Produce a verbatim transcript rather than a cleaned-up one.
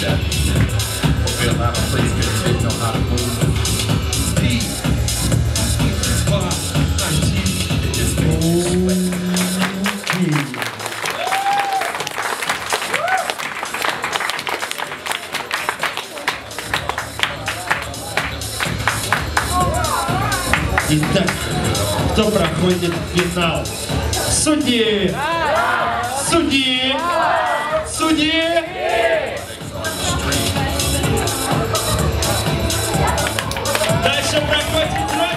step. Will be allowed to play good fit, know how to move. P, Y, I, G, it just makes you sweat. Итак, кто проходит финал? Судьи! Судьи! Судьи! Дальше проходит